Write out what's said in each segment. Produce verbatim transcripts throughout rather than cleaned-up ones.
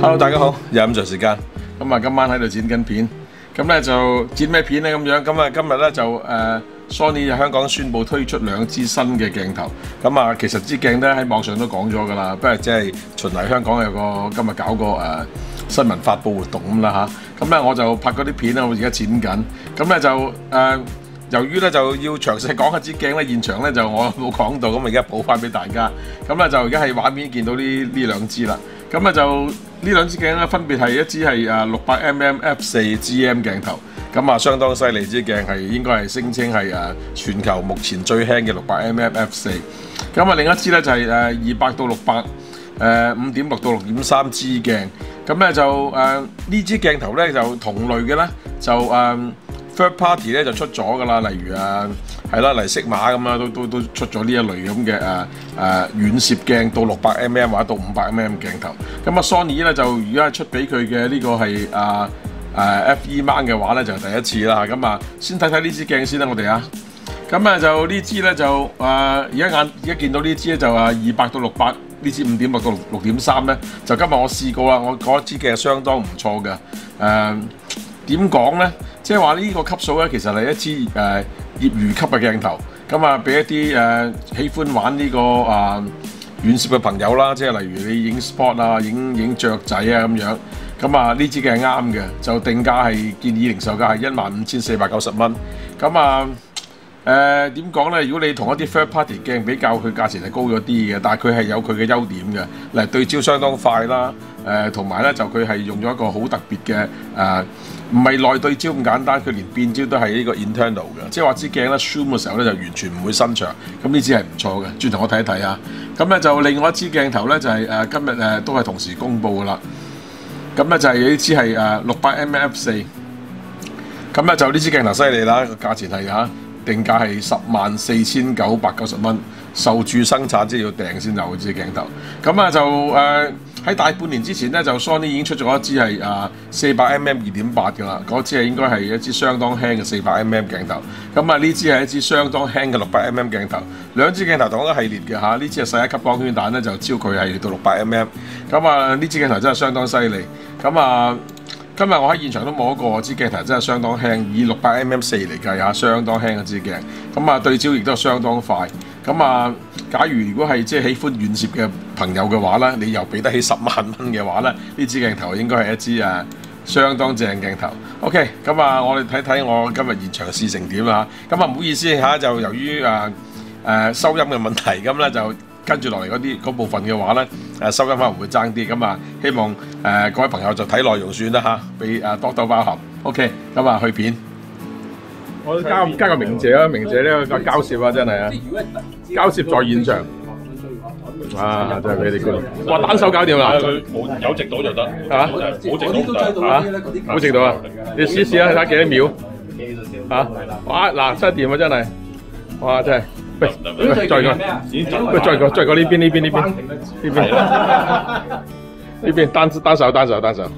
Hello， 大家好，又咁長時間，咁啊今晚喺度剪緊片，咁咧就剪咩片咧咁樣？咁啊今日咧就誒、呃、Sony 香港宣布推出兩支新嘅鏡頭，咁啊其實支鏡咧喺網上都講咗㗎啦，不過即係循例香港有個今日搞個誒、呃、新聞發佈活動咁啦吓，咁咧我就拍嗰啲片啦，我而家剪緊，咁咧就誒。呃由於咧就要詳細講下支鏡咧，現場咧就我冇講到，咁而家補翻俾大家。咁咧就而家喺畫面見到呢呢兩支啦。咁咧就呢兩支鏡咧分別係一支係誒六百 mm f 四 G M 鏡頭，咁啊相當犀利，支鏡係應該係聲稱係誒全球目前最輕嘅六百 mm f 四。咁啊另一支咧就係誒二百到六百誒五點六到六點三 G 鏡。咁咧就誒呢支鏡頭咧就同類嘅咧就誒。呃Third party 咧就出咗㗎啦，例如啊係啦，例如 Sigma咁啦，都都都出咗呢一類咁嘅誒誒遠攝鏡到六百 mm 或者到五百 mm 鏡頭。咁啊 Sony 咧就如果係出俾佢嘅呢個係啊誒 F E mount 嘅話咧就係第一次啦。咁啊先睇睇呢支鏡先啦，我哋啊。咁啊就呢支咧就誒而家眼而家見到呢支咧就啊二百到六百呢支五點六到六點三咧，就今日我試過啦，我嗰支鏡相當唔錯嘅誒。點講咧？即係話呢個級數咧，其實係一支誒、呃、業餘級嘅鏡頭，咁啊俾一啲誒、呃、喜歡玩呢、這個啊遠攝嘅朋友啦，即係例如你影 sport 啊、影影雀仔啊咁樣，咁啊呢支鏡係啱嘅，就定價係建議零售價係一萬五千四百九十蚊，咁啊誒點講咧？如果你同一啲 third party 鏡比較，佢價錢係高咗啲嘅，但係佢係有佢嘅優點嘅，例如對焦相當快啦，誒同埋咧就佢係用咗一個好特別嘅誒。呃唔係內對焦咁簡單，佢連變焦都係呢個 internal 嘅，即係話支鏡咧 zoom 嘅時候咧就完全唔會伸長，咁呢支係唔錯嘅。轉頭我睇一睇啊，咁咧就另外一支鏡頭咧就係、是、誒、呃、今日誒、呃、都係同時公佈㗎啦。咁咧就係呢支係誒六百 mm f 四，咁咧就呢支鏡頭犀利啦，個價錢係嚇定價係十萬四千九百九十蚊，受注生產即係要訂先有嘅支鏡頭。咁啊就誒。呃喺大半年之前咧，就 Sony 已經出咗一支係啊四百 mm 二點八嘅啦，嗰支係應該係一支相當輕嘅四百 mm 鏡頭。咁啊呢支係一支相當輕嘅六百 mm 鏡頭，兩支鏡頭同一個系列嘅嚇。呢支係細一級光圈彈咧，就焦距係到六百 mm。咁啊呢支鏡頭真係相當犀利。咁啊今日我喺現場都摸過，支鏡頭真係相當輕，以六百 mm 四嚟計嚇，相當輕嘅支鏡。咁啊對焦亦都相當快。咁啊，假如如果係即係喜歡遠攝嘅朋友嘅話咧，你又俾得起十萬蚊嘅話咧，呢支鏡頭應該係一支啊相當正鏡頭。OK， 咁啊，我哋睇睇我今日現場試成點啦。咁啊，唔好意思嚇，就由於啊誒收音嘅問題，咁咧就跟住落嚟嗰啲嗰部分嘅話咧，誒收音可能會爭啲。咁啊，希望誒各位朋友就睇內容算啦嚇，俾誒多多包涵。OK， 咁啊去片。我加加個鳴謝啊，鳴謝呢個交涉啊，真係啊！交涉在現場，啊，真係俾你估，哇！單手搞掂啦， 佢冇有直到就得， 嚇， 冇直到就得， 嚇，冇直到啊！你試試啊，睇下幾多秒，嚇，哇！嗱，真係掂啊，真係，哇！真係，喂，喂，再個，喂，再個，再個呢邊呢邊呢邊呢邊，呢邊單單手單手單手。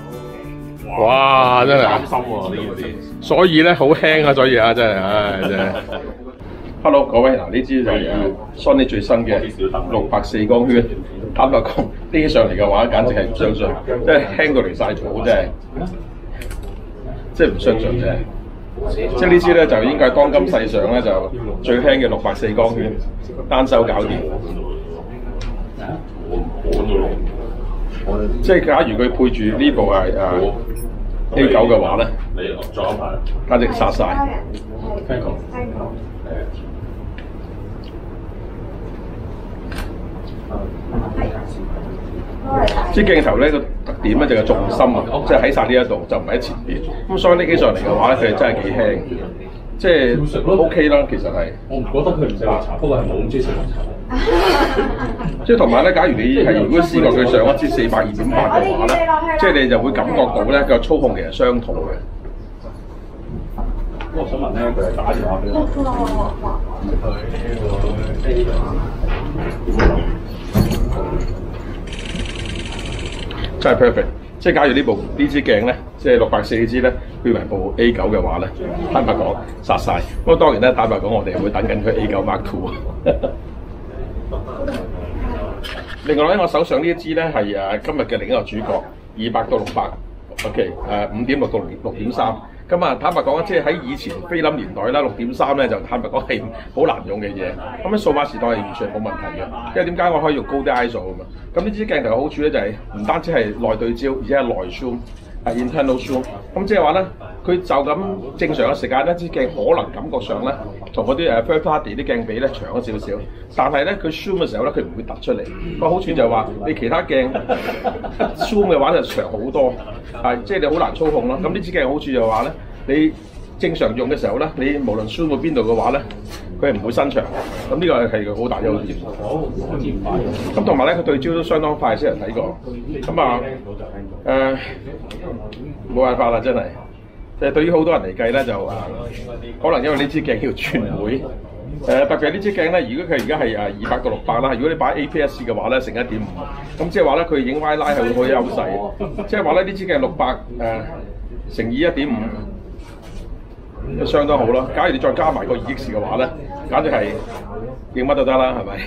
哇！真係擔心喎呢啲，所以咧好輕啊，所以啊真係，唉真係。Hello 各位，嗱呢支就係 Sony 最新嘅六百四光圈，坦白講，拎起上嚟嘅話，簡直係唔相信，即係輕到離晒譜，真係，即係唔相信啫。即係呢支咧就應該係當今世上咧就最輕嘅六百四光圈，單手搞掂。即係假如佢配住呢部係誒 A 九嘅話咧，簡直殺晒。支鏡頭咧個特點咧就係重心啊，即係喺晒呢一度，就唔係喺前邊。咁所以拎起上嚟嘅話咧，佢真係幾輕，即係 OK 啦。其實係。我唔覺得佢唔適合茶，不過係冇咁中意食茶。即係同埋咧，假如你係如果試過佢上一支四百二點八嘅話咧，即係你就會感覺到咧個操控其實相同嘅。我想問咧，佢係打電話俾我。真係 perfect， 即係假如呢部呢支鏡咧，即係六百四支咧，配埋部 A 九嘅話咧，坦白講殺晒。不過當然咧，坦白講我哋會等緊佢 A 九 Mark Two。另外咧，我手上呢一支咧係誒今日嘅另一個主角， 二百到六百 ，OK， 誒五點六到六點三。咁啊，坦白講，即係喺以前菲林年代啦，六點三咧就坦白講係好難用嘅嘢。咁喺數碼時代係完全冇問題嘅，因為點解我可以用高啲 I S O 啊嘛？咁呢支鏡頭嘅好處咧就係唔單止係內對焦，而且係內 zoom。係 internal zoom， 咁即係話咧，佢就咁正常嘅時間咧，支鏡可能感覺上咧，同嗰啲誒 third party 啲鏡比咧長咗少少，但係咧佢 zoom 嘅時候咧，佢唔會突出嚟。個好處就係話，你其他鏡 zoom 嘅話就長好多，係即係你好難操控咯。咁呢支鏡好處就係話咧，你正常用嘅時候咧，你無論 zoom 到邊度嘅話咧，佢係唔會伸長。咁呢個係個好大優點。咁同埋咧，佢對焦都相當快，先人睇過。咁啊誒。冇辦法啦，真係，即係對於好多人嚟計咧，就啊，可能因為呢支鏡要轉會，誒、呃、特別係呢支鏡咧，如果佢而家係誒二百到六百啦，如果你擺 A P S 嘅話咧，成一點五，咁即係話咧，佢影 Y 拉係會好有優勢，即係話咧呢支鏡六百誒乘以一點五，相當好咯。假如你再加埋個二 X 嘅話咧，簡直係影乜都得啦，係咪？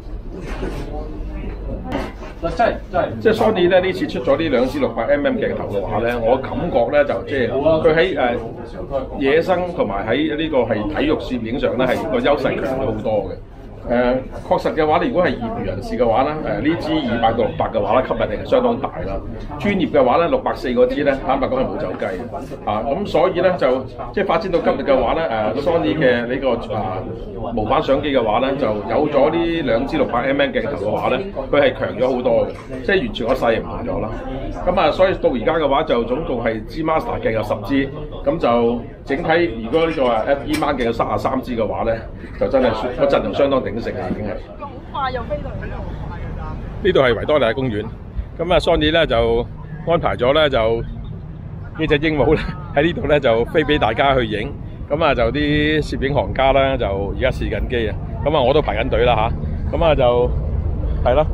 真係真係，即係 Sony 咧呢次出咗呢兩支六百 mm 鏡頭嘅話咧，我感覺咧就即係佢喺誒野生同埋喺呢個係體育攝影上咧係個優勢強咗好多嘅。誒、呃、確實嘅話咧，如果係業餘人士嘅話咧，誒呢支二百到六百嘅話咧，吸引力係相當大啦。專業嘅話咧，六百四嗰支咧，坦白講係冇走雞嘅。啊，咁所以咧就即係發展到今日嘅話咧，誒、呃、Sony 嘅呢、這個啊無反相機嘅話咧，就有咗呢兩支六百 mm 鏡頭嘅話咧，佢係強咗好多嘅，即係完全個勢唔同咗啦。咁啊，所以到而家嘅話就總共係支 Master 鏡有十支，咁就整體如果呢個 F E mount 鏡有三十三支嘅話咧，就真係個陣容相當鼎盛嘅已經係。 咁快又飛到嚟呢度快㗎咋？ 呢度係維多利亞公園，咁啊 Sony 咧就安排咗咧就呢隻鸚鵡咧喺呢度咧就飛俾大家去影，咁啊就啲攝影行家咧就而家試緊機啊，咁啊我都排緊隊啦吓，咁啊就係咯，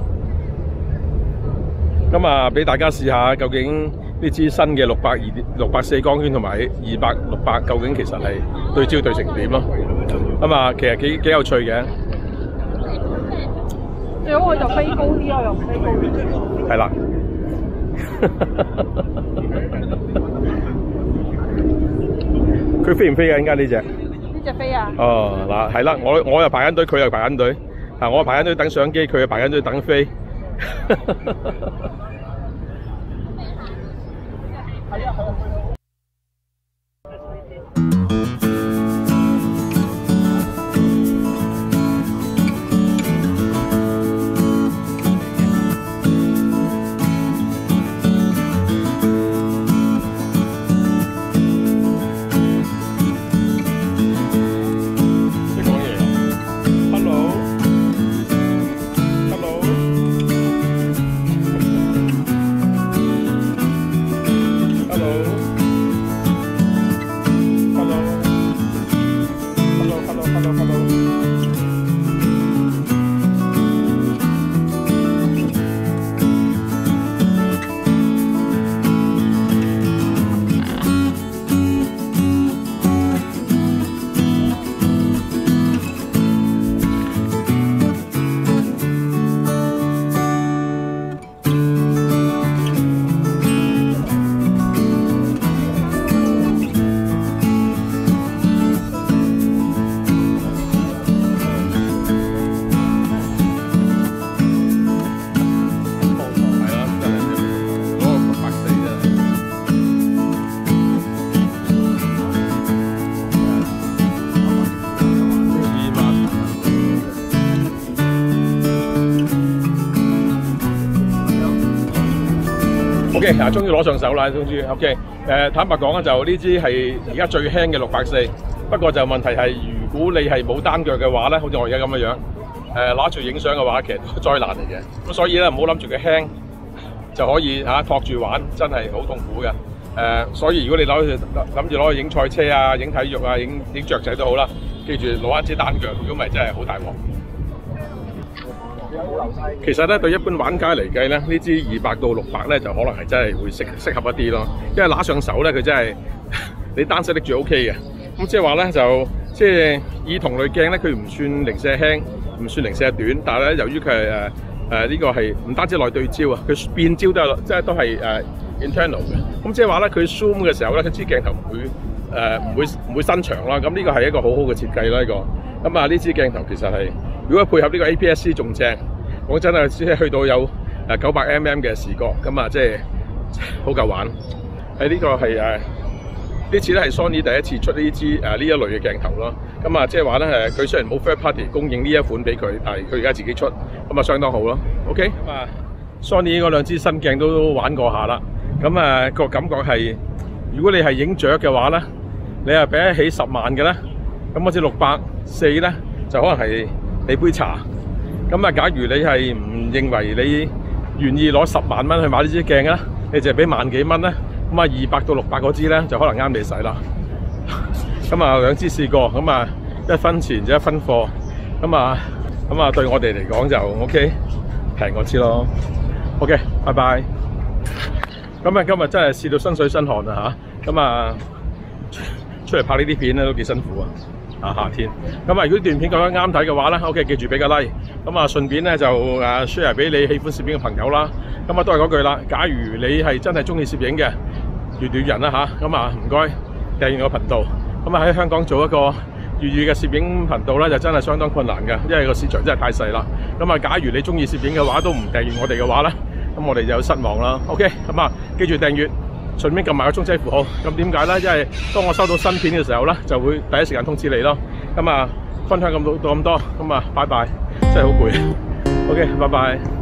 咁啊俾大家試下究竟呢支新嘅六百二六百四光圈同埋二百六百究竟其實係對焦對成點咯，咁啊其實幾幾有趣嘅。 最好佢就飛高啲咯，又唔飛高啲。 係啦。佢飛唔飛啊？依家呢隻？ 呢隻飛啊？ 哦，嗱，係啦，我我又排緊隊，佢又排緊隊，啊，我排緊隊等相機，佢又排緊隊等飛。O.K. 啊，終於攞上手啦，終於 O.K. 誒，坦白講咧，就呢支係而家最輕嘅六百四，不過就問題係，如果你係冇單腳嘅話咧，好似我而家咁嘅樣，誒攞住影相嘅話，其實都係災難嚟嘅。咁所以咧，唔好諗住佢輕就可以嚇托住玩，真係好痛苦嘅。誒，所以如果你攞去諗住攞去影賽車啊、影體育啊、影影雀仔都好啦，記住攞一支單腳，如果唔係真係好大鑊。其實咧，對一般玩家嚟計咧，呢支二百到六百咧，就可能係真係會適適合一啲咯。因為拿上手咧，佢真係你單手拎住 O K 嘅。咁即係話咧，就即係以同類鏡咧，佢唔算零舍輕，唔算零舍短，但係咧，由於佢係誒誒呢個係唔單止內對焦啊，佢變焦都有，即係都係誒 internal 嘅。咁即係話咧，佢 zoom 嘅時候咧，佢支鏡頭唔會誒唔會唔會伸長啦。咁呢個係一個好好嘅設計啦，呢個。咁啊，呢支鏡頭其實係如果配合呢個 A P S C 仲正，講真啊，即係去到有誒九百 mm 嘅視覺，咁啊即係好夠玩。喺呢個係誒。呢次咧係 Sony 第一次出呢支誒呢一類嘅鏡頭咯，咁啊即係話咧誒佢雖然冇 third party 供應呢一款俾佢，但係佢而家自己出，咁啊相當好咯。OK， 咁啊 Sony 嗰兩支新鏡都玩過下啦，咁啊個感覺係，如果你係影雀嘅話咧，你係俾得起十萬嘅咧，咁嗰支六百四咧就可能係你杯茶。咁啊，假如你係唔認為你願意攞十萬蚊去買呢支鏡咧，你就係俾萬幾蚊咧。咁啊，二百到六百嗰支咧就可能啱你使啦。咁啊，兩支試過，咁啊一分錢就一分貨。咁啊，咁啊對我哋嚟講就 OK， 平嗰支咯。OK， 拜拜。咁啊，今日真係試到身水身汗啊嚇！咁啊，出嚟拍呢啲片咧都幾辛苦啊。啊，夏天。咁啊，如果段片覺得啱睇嘅話咧 ，OK， 記住俾個 like。咁啊，順便咧就誒 share 俾你喜歡攝影嘅朋友啦。咁啊，都係嗰句啦。假如你係真係中意攝影嘅粵語人啦吓，咁啊唔該訂閱我頻道。咁啊喺香港做一個粵語嘅攝影頻道咧，就真係相當困難嘅，因為個市場真係太細啦。咁啊，假如你中意攝影嘅話，都唔訂閱我哋嘅話咧，咁我哋就有失望啦。OK， 咁啊，記住訂閱，順便撳埋個鐘仔符號。咁點解咧？因為當我收到新片嘅時候咧，就會第一時間通知你咯。咁啊，分享咁到到咁多，咁啊，拜拜，真係好攰。OK， 拜拜。